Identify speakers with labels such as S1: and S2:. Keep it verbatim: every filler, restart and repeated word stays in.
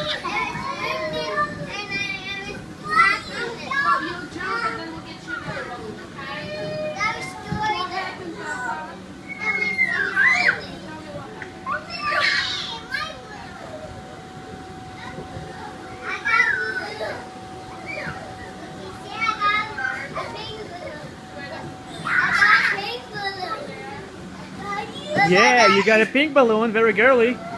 S1: Yeah, you got a pink balloon, very girly.